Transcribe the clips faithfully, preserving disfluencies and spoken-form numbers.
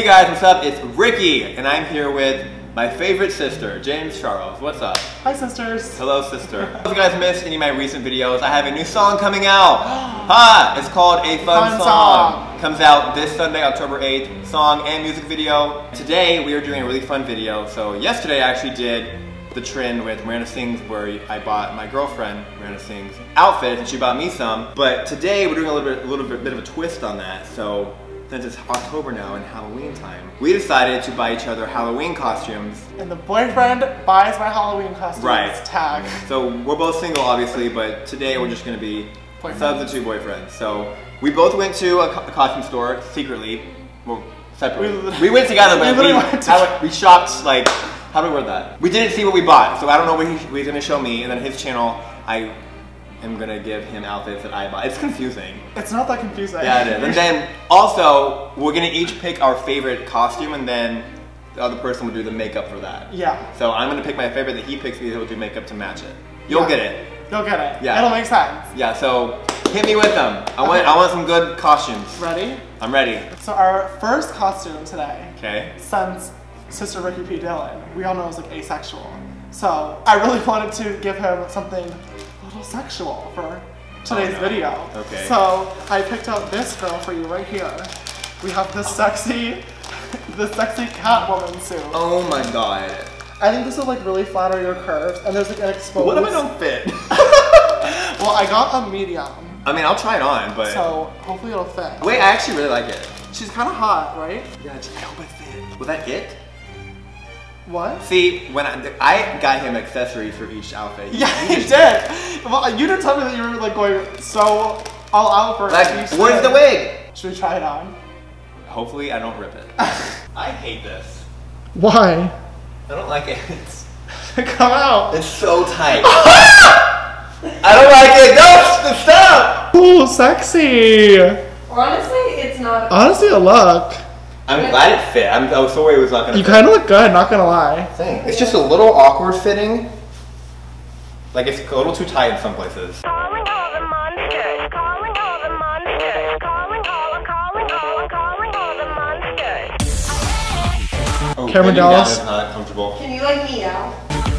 Hey guys, what's up? It's Ricky, and I'm here with my favorite sister, James Charles. What's up? Hi, sisters. Hello, sister. If you guys missed any of my recent videos, I have a new song coming out. Ha! It's called A Fun, Fun song. song. Comes out this Sunday, October eighth. Song and music video. Today, we are doing a really fun video. So yesterday, I actually did the trend with Miranda Sings, where I bought my girlfriend, Miranda Sings, outfit, and she bought me some. But today, we're doing a little bit, a little bit, bit of a twist on that. So since it's October now and Halloween time, we decided to buy each other Halloween costumes. And the boyfriend buys my Halloween costumes. Right. Tag. So we're both single, obviously, but today we're just gonna be Boyfriends. substitute boyfriends. So we both went to a, co a costume store secretly, well, separately. We, we went together, but we, we, went I, we shopped like, how do we word that? We didn't see what we bought, so I don't know what he, what he's gonna show me, and then his channel, I am gonna give him outfits that I bought. It's confusing. It's not that confusing. Yeah, it is. And then also, we're gonna each pick our favorite costume, and then the other person will do the makeup for that. Yeah. So I'm gonna pick my favorite that he picks, because he'll do makeup to match it. You'll Yeah. get it. You'll get it. Yeah. It'll make sense. Yeah, so hit me with them. I want, I want some good costumes. Ready? I'm ready. So our first costume today, Okay. since Sister Ricky P. Dillon, we all know is like asexual. So I really wanted to give him something a little sexual for today's Oh, no. video. Okay. So I picked out this girl for you right here. We have this sexy, this sexy Catwoman suit. Oh my god. I think this will like really flatter your curves, and there's like an exposed. What if I don't fit? Well, I got a medium, I mean, I'll try it on, but... so hopefully it'll fit. Wait, I actually really like it. She's kind of hot, right? Yeah, I hope I fit. Was that it? What? See, when I, I got him accessories for each outfit. Yeah, you did. Well, you didn't tell me that you were like going so all out for Like, each where's thing. the wig? Should we try it on? Hopefully I don't rip it. I hate this. Why? I don't like it. It's, Come out. it's so tight. I don't like it. No, stop. Ooh, sexy. Honestly, it's not. Honestly, a look. I'm glad it fit. I'm, I was so worried it was not gonna You fit. kind of look good, not gonna lie. Thing. It's just a little awkward fitting. Like it's a little too tight in some places. Calling all the monsters, calling all the monsters, calling all, calling all, calling all the monsters. Oh, Cameron bending down Dallas. is not comfortable. Can you like me out?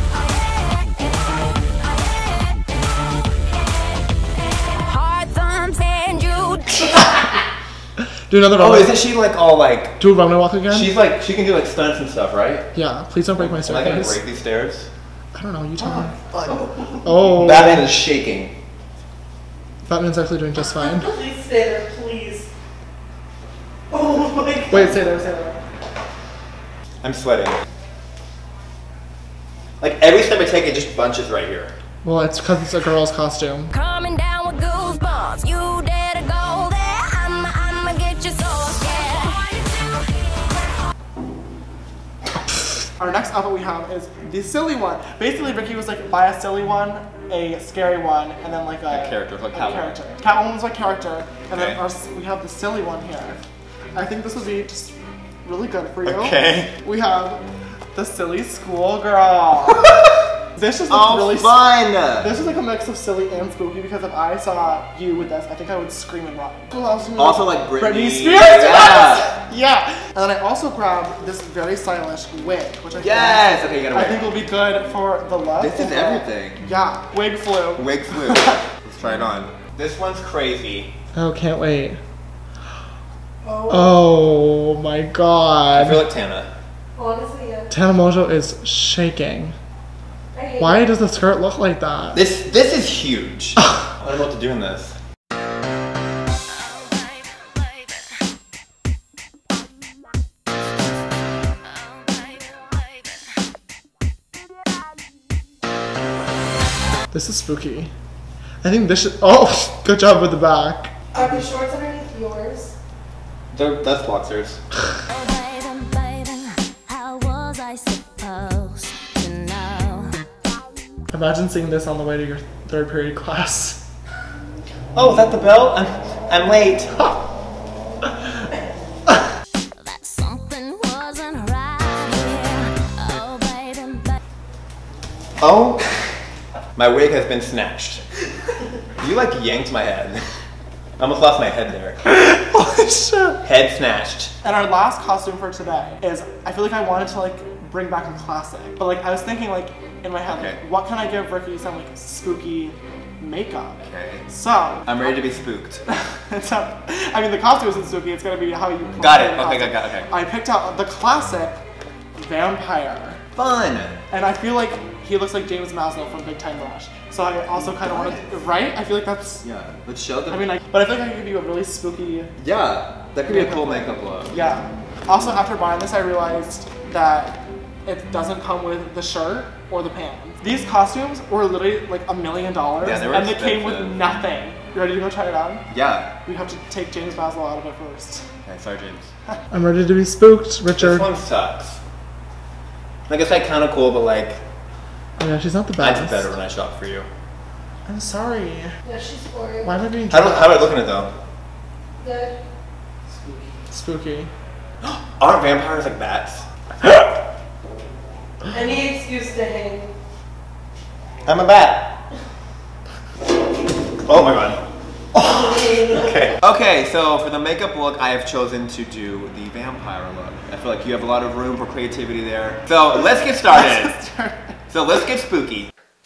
Hard thumbs and you. Do another Oh, runway. isn't she like all like? Do a runway walk again? She's like she can do like stunts and stuff, right? Yeah, please don't break my Am I gonna staircase. break these stairs? I don't know, you tell me. Oh. Oh, Batman is shaking. Batman's actually doing just fine. Please stay there, please. Oh my god. Wait, stay there, stay there. I'm sweating. Like every step I take, it just bunches right here. Well, it's because it's a girl's costume. Coming down with goosebumps. You dare to go there? I'ma, I'ma get you so scared. Our next outfit we have is the silly one. Basically, Ricky was like, buy a silly one, a scary one, and then like a, A character, like a Catwoman. character. Catwoman was my character, and Okay. then our, we have the silly one here. I think this would be just really good for you. Okay. We have the silly schoolgirl. This just looks Oh, really fun! This is like a mix of silly and spooky, because if I saw you with this, I think I would scream and run. Also like Britney. Britney Spears. Yeah. Yes! Yeah. And then I also grabbed this very stylish wig, which I Yes. think, Okay, you gotta I wear. think will be good for the look. This is and the- everything. Yeah, wig flu. Wig flu. Let's try it on. This one's crazy. Oh, can't wait. Oh, Oh my I god. feel like Tana. honestly, yeah. Tana Mojo is shaking. I hate Why it. does the skirt look like that? This this is huge. I don't know what to do in this. This is spooky. I think this should. Oh, good job with the back. Are the shorts underneath yours? They're, that's boxers. Oh, baby, baby, how was I supposed to know? Imagine seeing this on the way to your third period class. Oh, is that the bell? I'm I'm late. That something wasn't right here. Oh, baby, baby. Oh, my wig has been snatched. You like yanked my head. I almost lost my head there. Holy shit. Head snatched. And our last costume for today is, I feel like I wanted to like bring back a classic. But like I was thinking like in my head, Okay. like, what can I give Ricky some like spooky makeup? Okay. So I'm ready to be spooked. so, I mean the costume isn't spooky, it's gonna be how you Got it. portray the Okay, costume. got it, okay. I picked out the classic vampire. Fun. And I feel like he looks like James Maslow from Big Time Rush. So I also kind of want to, right? I feel like that's, Yeah. Let's show them. I mean, like, but I feel like I could give you a really spooky, yeah. That could be a cool makeup look. yeah. Also, after buying this, I realized that it doesn't come with the shirt or the pants. These costumes were literally like a million dollars, Yeah, they were and they came with expensive. nothing. You ready to go try it on? Yeah. We have to take James Maslow out of it first. Okay, sorry, James. I'm ready to be spooked, This one sucks. I guess like kind of cool, but like Oh yeah, she's not the I best. did better when I shop for you. I'm sorry. Yeah, she's for you. Why am I being How do, how do I look in it though? Good. spooky? Aren't vampires like bats? Any excuse to hang. I'm a bat. Oh my god. Okay. Okay, so for the makeup look, I have chosen to do the vampire look. I feel like you have a lot of room for creativity there. So let's get started. So let's get spooky.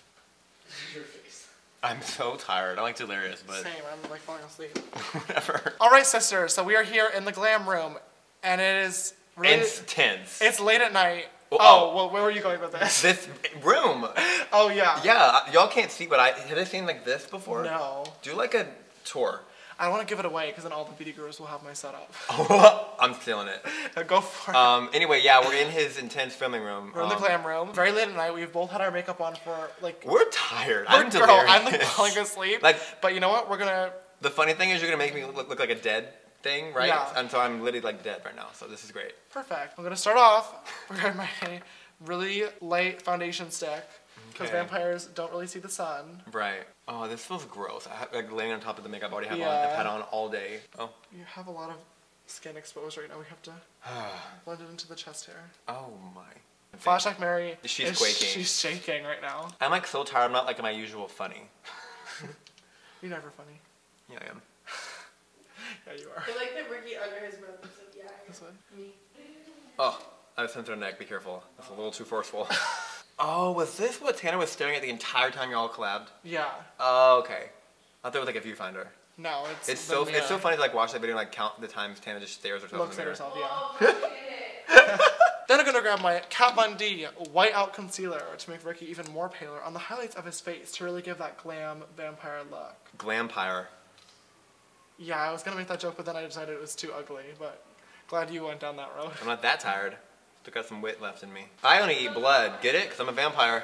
I'm so tired. I'm like delirious, but Same, I'm like falling asleep. whatever. Alright, sisters, so we are here in the glam room, and it is really. It's tense. It's late at night. Oh, Oh, oh. well, where were you going with this? This room. Oh, yeah. Yeah, y'all can't see, but I have they seen like this before? No. Do like a tour. I want to give it away because then all the beauty gurus will have my setup. I'm stealing it. Go for it. Um. Anyway, yeah, we're in his intense filming room. We're in the Um, glam room. Very late at night. We've both had our makeup on for like. We're tired. We're- I'm girl, delirious. I'm like falling asleep. Like- but you know what? We're gonna. The funny thing is, you're gonna make me look, look like a dead thing, right? Yeah. And so I'm literally like dead right now. So this is great. Perfect. I'm gonna start off with my really light foundation stick because Okay. vampires don't really see the sun. Right. Oh, this feels gross. I have, like laying on top of the makeup I already have on. Yeah. I've had on all day. Oh. You have a lot of skin exposed right now. We have to blend it into the chest hair. Oh my. Flashback Mary. She's is- quaking. She's shaking right now. I'm like so tired. I'm not like my usual funny. You're never funny. Yeah, I am. Yeah, you are. I like that Ricky under his breath was like, yeah, This way. me. Oh, I have sensitive neck. Be careful. That's a little too forceful. Oh, was this what Tanner was staring at the entire time y'all collabed? Yeah. Oh, okay. I thought it was like a viewfinder. No, it's. It's the so mirror. it's so funny to like watch that video and like count the times Tanner just stares at herself Looks in at the mirror. herself, yeah. Then I'm gonna grab my Kat Von D white out concealer to make Ricky even more paler on the highlights of his face to really give that glam vampire look. Glampire. Yeah, I was gonna make that joke, but then I decided it was too ugly. But glad you went down that road. I'm not that tired. Still got some wit left in me. I only eat blood. Get it? Cause I'm a vampire.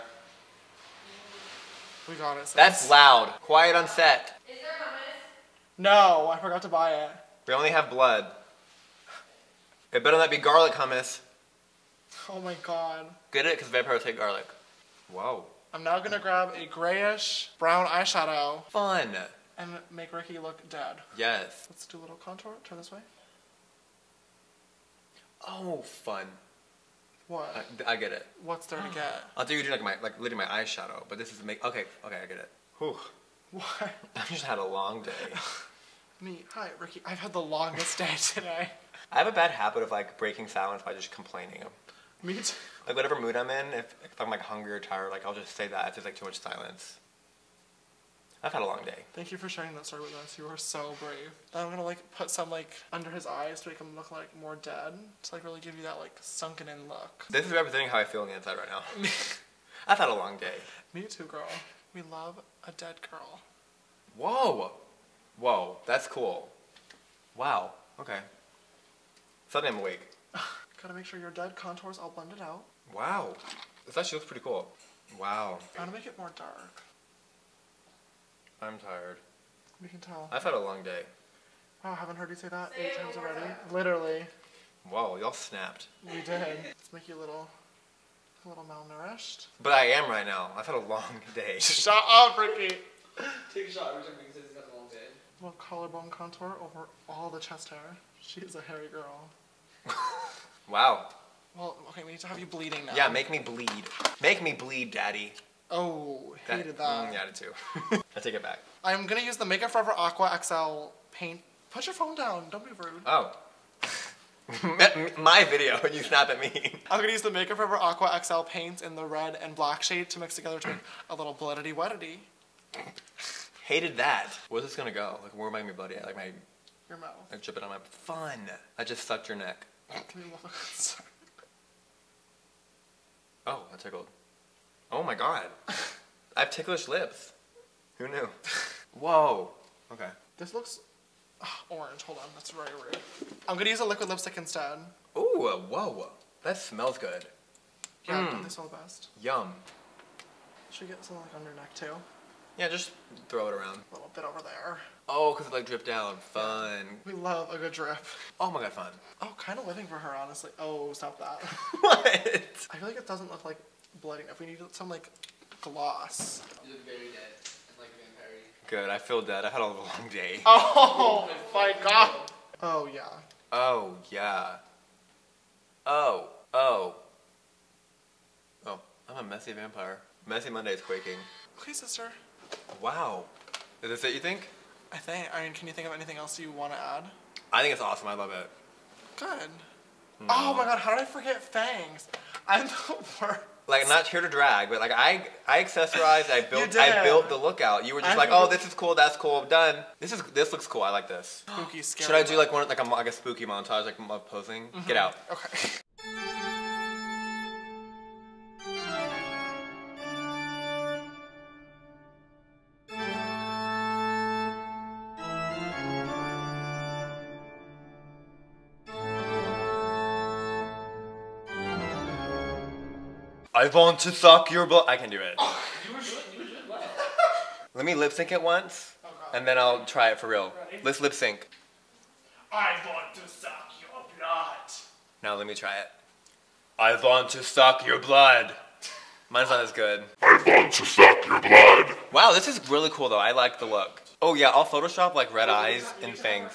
We got it. sis. That's loud. Quiet on set. Is there hummus? No, I forgot to buy it. We only have blood. It better not be garlic hummus. Oh my god. Get it? Cause vampires hate garlic. Whoa. I'm now gonna grab a grayish brown eyeshadow Fun. and make Ricky look dead. Yes. Let's do a little contour. Turn this way. Oh, fun. What? I, I get it. What's there to get? I thought you were doing like my like literally my eyeshadow, but this is the make. Okay, okay, I get it. Whew. What? I've just had a long day. Me. Hi, Ricky. I've had the longest day today. I have a bad habit of like breaking silence by just complaining. Me too. Like whatever mood I'm in, if, if I'm like hungry or tired, like I'll just say that if there's like too much silence. I've had a long day. Thank you for sharing that story with us. You are so brave. I'm gonna like put some like under his eyes to make him look like more dead. To like really give you that like sunken in look. This is representing how I feel on the inside right now. I've had a long day. Me too, girl. We love a dead girl. Whoa. Whoa, that's cool. Wow. Okay. Suddenly I'm awake. Gotta make sure your dead contours all blended out. Wow. This actually looks pretty cool. Wow. I wanna make it more dark. I'm tired. We can tell. I've had a long day. Wow, I haven't heard you say that eight times already. Literally. Whoa, y'all snapped. We did. Let's make you a little, a little malnourished. But I am right now. I've had a long day. Shut up, Ricky. Take a shot every time because he's got a long day. A little collarbone contour over all the chest hair. She's a hairy girl. Wow. Well, okay, we need to have you bleeding now. Yeah, make me bleed. Make me bleed, daddy. Oh, hated that. Mm, yeah, I did too. I take it back. I'm gonna use the Makeup Forever Aqua X L paint. Put your phone down. Don't be rude. Oh. My video, you snap at me. I'm gonna use the Makeup Forever Aqua X L paints in the red and black shade to mix together to make a little bloodity wettity. Hated that. Where's this gonna go? Like, where am I gonna be bloody at? Like my, Your mouth. I drip it on my, fun. I just sucked your neck. Give me one. Sorry. Oh, I tickled. Oh my god. I have ticklish lips. Who knew? Whoa. Okay. This looks oh, orange. Hold on, that's very rude. I'm gonna use a liquid lipstick instead. Ooh, whoa. That smells good. Yeah, Mm. don't they smell the best? Yum. Should we get something like on your neck too? Yeah, just throw it around. A little bit over there. Oh, because it like dripped down. Fun. We love a good drip. Oh my god, fun. Oh, kind of living for her, honestly. Oh, stop that. What? I feel like it doesn't look like bloody enough. We need some like gloss. You look very dead and like vampire. Good, I feel dead. I had a long day. Oh my god. Oh yeah. Oh, yeah. Oh, oh. Oh, I'm a messy vampire. Messy Monday is quaking. Okay, sister. Wow. Is this it, you think? I think, I mean, can you think of anything else you want to add? I think it's awesome. I love it. Good. Oh my god, how did I forget fangs? I'm the worst. Like, not here to drag, but like I, I accessorized. I built, You I did. built the look out. You were just I like, think oh, it- this is cool. That's cool. Done. This is, this looks cool. I like this. Spooky, scary. Should I do like one, like a, like a spooky montage, like of posing? Get out. Okay. I want to suck your blood. I can do it. You were doing, you were doing well. Let me lip sync it once, God. and then I'll try it for real. Ready? Let's lip sync. I want to suck your blood. Now let me try it. I want to suck your blood. Mine's not as good. I want to suck your blood. Wow, this is really cool though. I like the look. Oh yeah, I'll Photoshop like red eyes and fangs.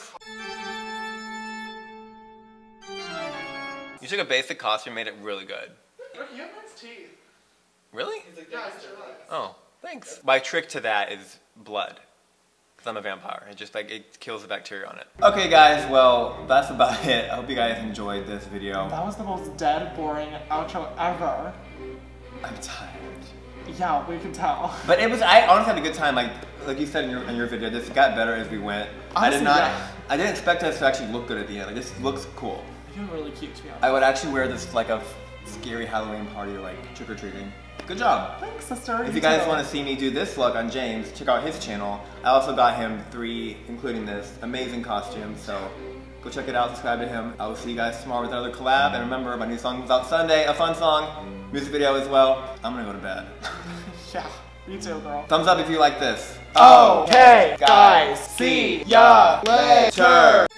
You took a basic costume, made it really good. You have nice teeth. Really? He's like, Yeah, yeah, it's your legs. Oh, thanks. My trick to that is blood. Because I'm a vampire. It just like, it kills the bacteria on it. Okay guys, well, that's about it. I hope you guys enjoyed this video. That was the most dead, boring outro ever. I'm tired. Yeah, we can tell. But it was, I honestly had a good time. Like, like you said in your, in your video, this got better as we went. I did Honestly, not, yeah. I didn't expect us to actually look good at the end. Like, this looks cool. You're really cute to be honest. I would actually wear this like a scary Halloween party, like trick-or-treating. Good job. Thanks, sister. If you guys want to see me do this look on James, check out his channel. I also got him three, including this, amazing costumes, so go check it out, subscribe to him. I will see you guys tomorrow with another collab, and remember, my new song comes out Sunday, a fun song, music video as well. I'm gonna go to bed. Yeah, me too, girl. Thumbs up if you like this. Okay, guys, see ya later.